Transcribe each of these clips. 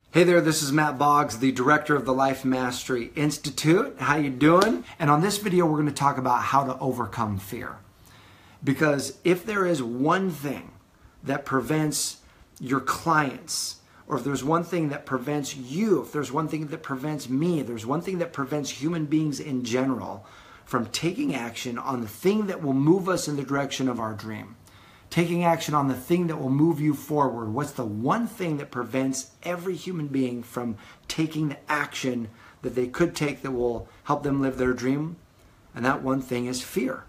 Hey there, this is Mat Boggs, the director of the Life Mastery Institute. How you doing? And on this video, we're going to talk about how to overcome fear. Because if there is one thing that prevents your clients, or if there's one thing that prevents you, if there's one thing that prevents me, if there's one thing that prevents human beings in general from taking action on the thing that will move us in the direction of our dream, taking action on the thing that will move you forward. What's the one thing that prevents every human being from taking the action that they could take that will help them live their dream? And that one thing is fear.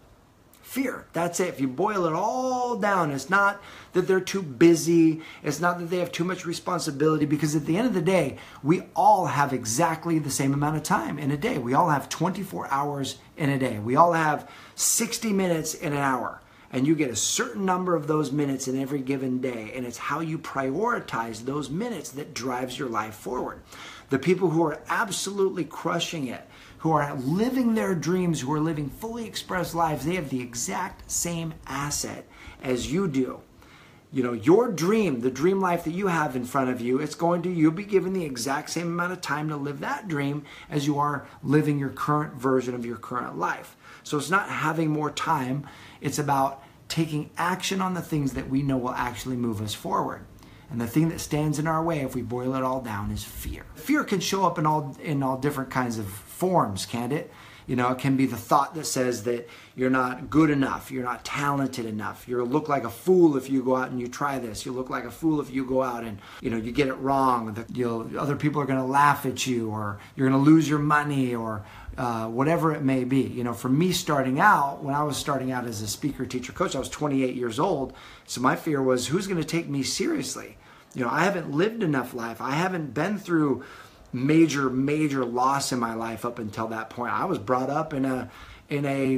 Fear. That's it. If you boil it all down, it's not that they're too busy. It's not that they have too much responsibility, because at the end of the day, we all have exactly the same amount of time in a day. We all have 24 hours in a day. We all have 60 minutes in an hour. And you get a certain number of those minutes in every given day. And it's how you prioritize those minutes that drives your life forward. The people who are absolutely crushing it, who are living their dreams, who are living fully expressed lives, they have the exact same asset as you do. You know, your dream, the dream life that you have in front of you, you'll be given the exact same amount of time to live that dream as you are living your current version of your current life. So it's not having more time, it's about taking action on the things that we know will actually move us forward. And the thing that stands in our way, if we boil it all down, is fear. Fear can show up in all different kinds of forms, can't it? You know, it can be the thought that says that you're not good enough, you're not talented enough, you'll look like a fool if you go out and you try this, you'll look like a fool if you go out and, you get it wrong, other people are going to laugh at you, or you're going to lose your money, or whatever it may be. You know, for me starting out, when I was starting out as a speaker, teacher, coach, I was 28 years old, so my fear was, who's going to take me seriously? You know, I haven't lived enough life, I haven't been through major loss in my life up until that point. I was brought up in a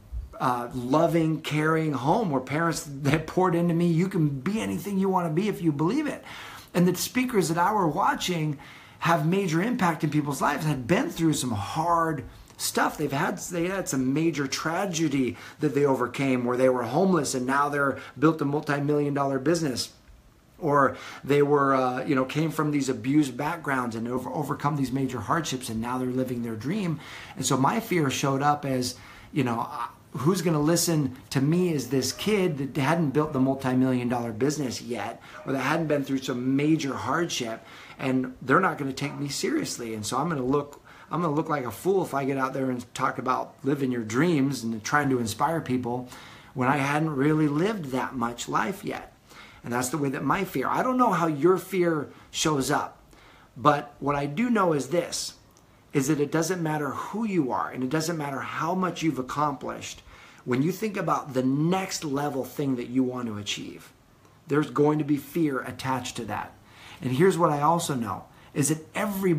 loving, caring home where parents that poured into me, you can be anything you want to be if you believe it. And the speakers that I were watching have major impact in people's lives, had been through some hard stuff. They had some major tragedy that they overcame, where they were homeless and now they're built a multi-million-dollar business. Or they were, came from these abused backgrounds and overcome these major hardships, and now they're living their dream. And so my fear showed up as, who's going to listen to me as this kid that hadn't built the multi-million-dollar business yet, or that hadn't been through some major hardship, and they're not going to take me seriously. And so I'm going to look like a fool if I get out there and talk about living your dreams and trying to inspire people when I hadn't really lived that much life yet. And that's the way that my fear. I don't know how your fear shows up, but what I do know is this, is that it doesn't matter who you are, and it doesn't matter how much you've accomplished. When you think about the next level thing that you want to achieve, there's going to be fear attached to that. And here's what I also know, is that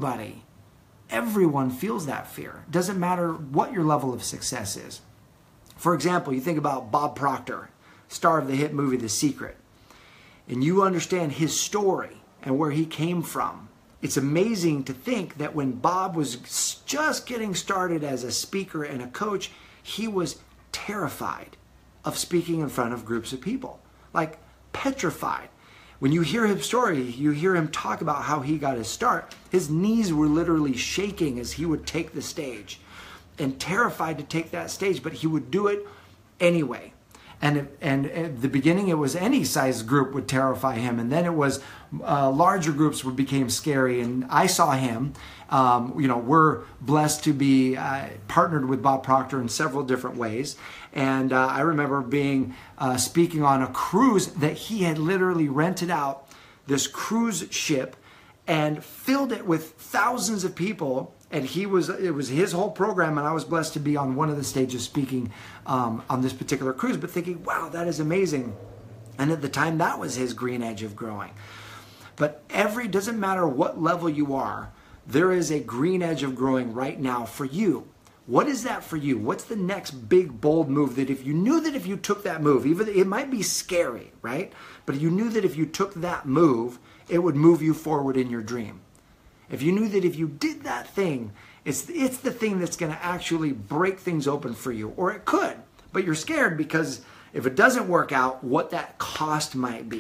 everyone feels that fear. It doesn't matter what your level of success is. For example, you think about Bob Proctor, star of the hit movie The Secret, and you understand his story and where he came from. It's amazing to think that when Bob was just getting started as a speaker and a coach, he was terrified of speaking in front of groups of people, like petrified. When you hear his story, you hear him talk about how he got his start. His knees were literally shaking as he would take the stage, and terrified to take that stage, but he would do it anyway. And at the beginning, it was any size group would terrify him. And then it was larger groups became scary. And I saw him. We're blessed to be partnered with Bob Proctor in several different ways. And I remember speaking on a cruise that he had literally rented out this cruise ship and filled it with thousands of people. And it was his whole program, and I was blessed to be on one of the stages speaking on this particular cruise, but thinking, wow, that is amazing. And at the time, that was his green edge of growing. But doesn't matter what level you are, there is a green edge of growing right now for you. What is that for you? What's the next big, bold move that if you took that move, even it might be scary, right? But you knew that if you took that move, it would move you forward in your dream. If you knew that if you did that thing, it's the thing that's going to actually break things open for you. Or it could, but you're scared because if it doesn't work out, what that cost might be.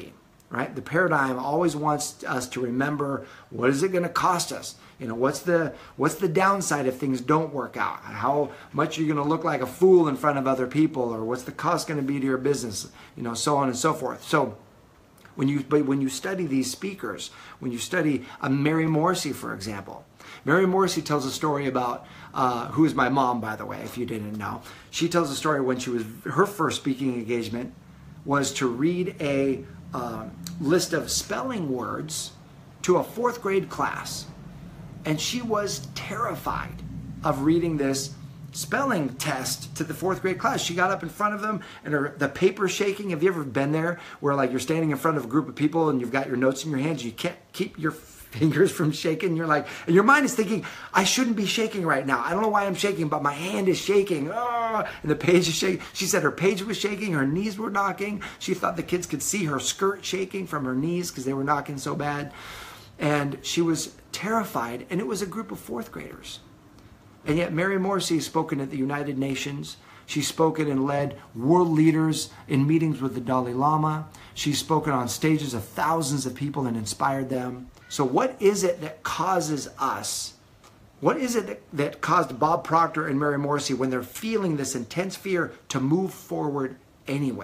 right? The paradigm always wants us to remember, what is it going to cost us? You know, what's the downside if things don't work out? How much are you going to look like a fool in front of other people? Or what's the cost going to be to your business? You know, so on and so forth. So when you study these speakers, when you study Mary Morrissey, for example, Mary Morrissey tells a story about, who is my mom, by the way, if you didn't know. She tells a story when her first speaking engagement was to read a list of spelling words to a 4th grade class. And she was terrified of reading this spelling test to the 4th grade class. She got up in front of them and the paper shaking. Have you ever been there where like you're standing in front of a group of people and you've got your notes in your hands, you can't keep your fingers from shaking? You're like, and your mind is thinking, I shouldn't be shaking right now. I don't know why I'm shaking, but my hand is shaking. Oh, and the page is shaking. She said her page was shaking, her knees were knocking. She thought the kids could see her skirt shaking from her knees because they were knocking so bad. And she was terrified, and it was a group of 4th graders. And yet Mary Morrissey has spoken at the United Nations. She's spoken and led world leaders in meetings with the Dalai Lama. She's spoken on stages of thousands of people and inspired them. So what is it that causes us? What is it that caused Bob Proctor and Mary Morrissey, when they're feeling this intense fear, to move forward anyway?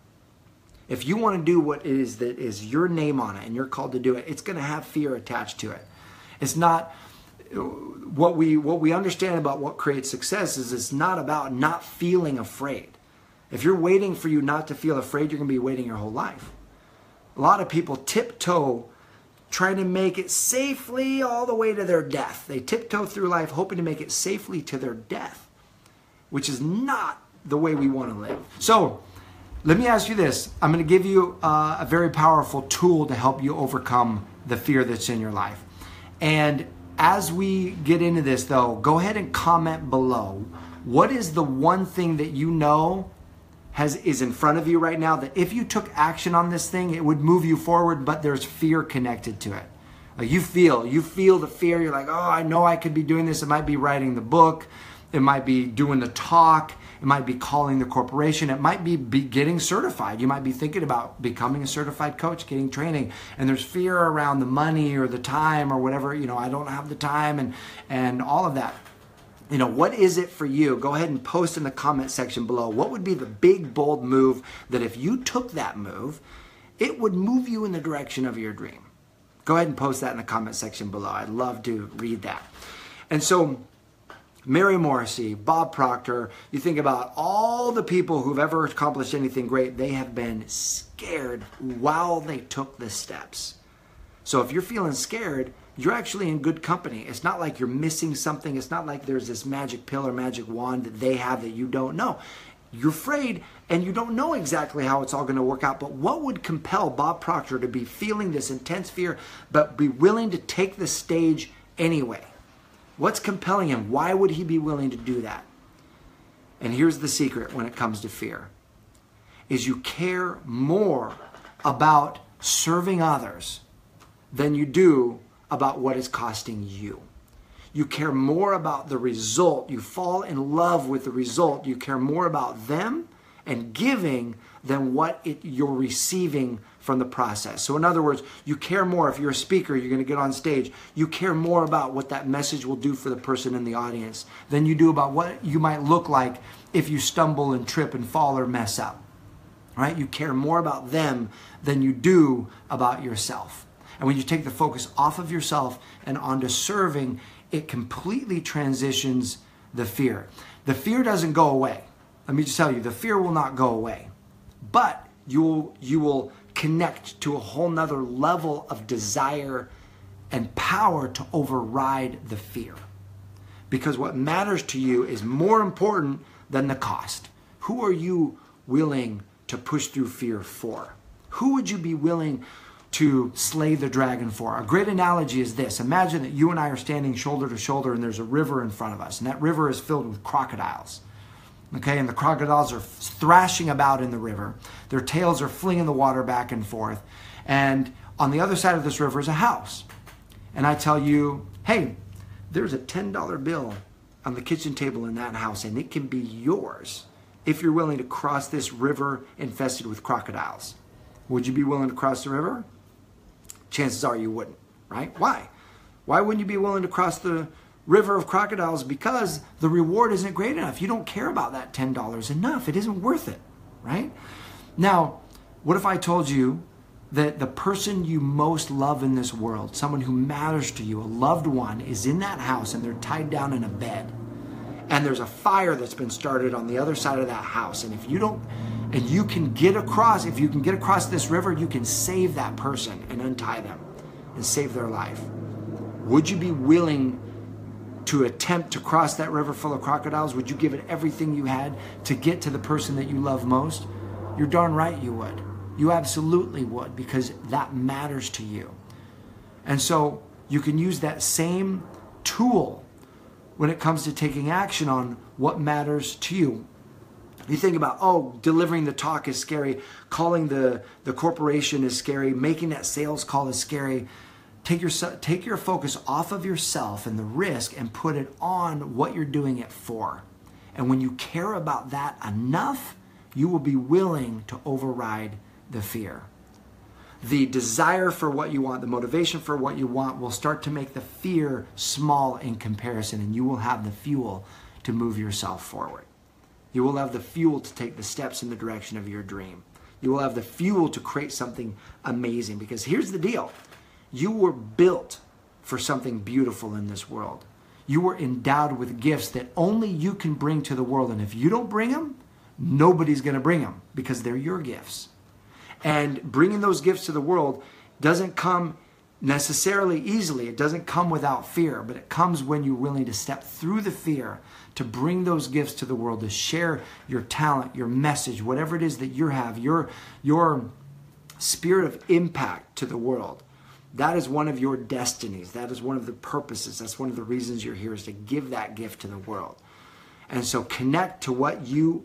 If you want to do what it is that is your name on it and you're called to do it, it's going to have fear attached to it. It's not what we understand about what creates success is it's not about not feeling afraid. If you're waiting for you not to feel afraid, you're going to be waiting your whole life. A lot of people tiptoe trying to make it safely all the way to their death. They tiptoe through life hoping to make it safely to their death, which is not the way we want to live. So let me ask you this. I'm going to give you a very powerful tool to help you overcome the fear that's in your life. And as we get into this, though, go ahead and comment below. What is the one thing that you know is in front of you right now that if you took action on this thing, it would move you forward, but there's fear connected to it? Like you feel the fear. You're like, oh, I know I could be doing this. It might be writing the book. It might be doing the talk. It might be calling the corporation. It might be getting certified. You might be thinking about becoming a certified coach, getting training. And there's fear around the money or the time or whatever. You know, I don't have the time and all of that. You know, what is it for you? Go ahead and post in the comment section below. What would be the big, bold move that if you took that move, it would move you in the direction of your dream? Go ahead and post that in the comment section below. I'd love to read that. And so Mary Morrissey, Bob Proctor, you think about all the people who've ever accomplished anything great, they have been scared while they took the steps. So if you're feeling scared, you're actually in good company. It's not like you're missing something. It's not like there's this magic pill or magic wand that they have that you don't know. You're afraid and you don't know exactly how it's all going to work out. But what would compel Bob Proctor to be feeling this intense fear but be willing to take the stage anyway? What's compelling him? Why would he be willing to do that? And here's the secret when it comes to fear, is you care more about serving others than you do about what it's costing you. You care more about the result. You fall in love with the result. You care more about them and giving than what you're receiving from the process. So in other words, you care more. If you're a speaker, you're going to get on stage, you care more about what that message will do for the person in the audience than you do about what you might look like if you stumble and trip and fall or mess up. Right? You care more about them than you do about yourself. And when you take the focus off of yourself and onto serving, it completely transitions the fear. The fear doesn't go away. Let me just tell you, the fear will not go away. But you will connect to a whole nother level of desire and power to override the fear. Because what matters to you is more important than the cost. Who are you willing to push through fear for? Who would you be willing to slay the dragon for? A great analogy is this. Imagine that you and I are standing shoulder to shoulder and there's a river in front of us, and that river is filled with crocodiles. Okay, and the crocodiles are thrashing about in the river. Their tails are flinging the water back and forth. And on the other side of this river is a house. And I tell you, hey, there's a $10 bill on the kitchen table in that house, and it can be yours if you're willing to cross this river infested with crocodiles. Would you be willing to cross the river? Chances are you wouldn't, right? Why? Why wouldn't you be willing to cross the river of crocodiles? Because the reward isn't great enough. You don't care about that $10 enough. It isn't worth it, right? Now, what if I told you that the person you most love in this world, someone who matters to you, a loved one, is in that house and they're tied down in a bed, and there's a fire that's been started on the other side of that house, and if you can get across this river, you can save that person and untie them and save their life. Would you be willing to attempt to cross that river full of crocodiles? Would you give it everything you had to get to the person that you love most? You're darn right you would. You absolutely would, because that matters to you. And so you can use that same tool when it comes to taking action on what matters to you. You think about, oh, delivering the talk is scary, calling the corporation is scary, making that sales call is scary. Take your focus off of yourself and the risk and put it on what you're doing it for. And when you care about that enough, you will be willing to override the fear. The desire for what you want, the motivation for what you want will start to make the fear small in comparison, and you will have the fuel to move yourself forward. You will have the fuel to take the steps in the direction of your dream. You will have the fuel to create something amazing, because here's the deal. You were built for something beautiful in this world. You were endowed with gifts that only you can bring to the world, and if you don't bring them, nobody's going to bring them, because they're your gifts. And bringing those gifts to the world doesn't come necessarily easily. It doesn't come without fear, but it comes when you're willing to step through the fear to bring those gifts to the world, to share your talent, your message, whatever it is that you have, your spirit of impact to the world. That is one of your destinies. That is one of the purposes. That's one of the reasons you're here, is to give that gift to the world. And so connect to what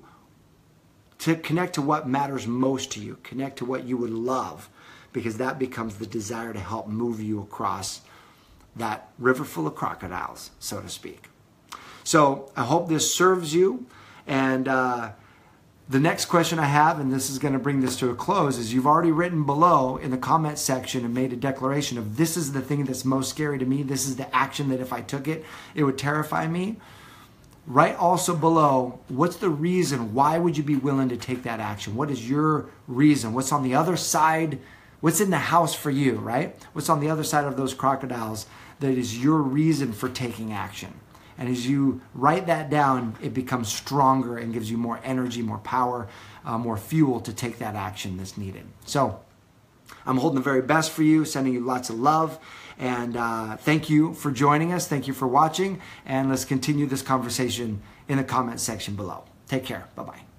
matters most to you. Connect to what you would love, because that becomes the desire to help move you across that river full of crocodiles, so to speak. So I hope this serves you. And the next question I have, and this is going to bring this to a close, is you've already written below in the comment section and made a declaration of, this is the thing that's most scary to me. This is the action that if I took it, it would terrify me. Write also below, what's the reason? Why would you be willing to take that action? What is your reason? What's on the other side? What's in the house for you, right? What's on the other side of those crocodiles that is your reason for taking action? And as you write that down, it becomes stronger and gives you more energy, more power, more fuel to take that action that's needed. So I'm holding the very best for you, sending you lots of love. And thank you for joining us. Thank you for watching. And let's continue this conversation in the comment section below. Take care. Bye-bye.